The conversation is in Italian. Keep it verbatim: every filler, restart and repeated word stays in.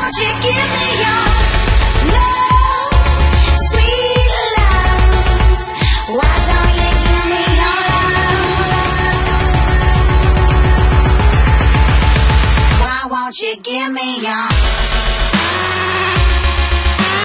won't you give me your love, sweet love? Why don't you give me your love? Why won't you give me your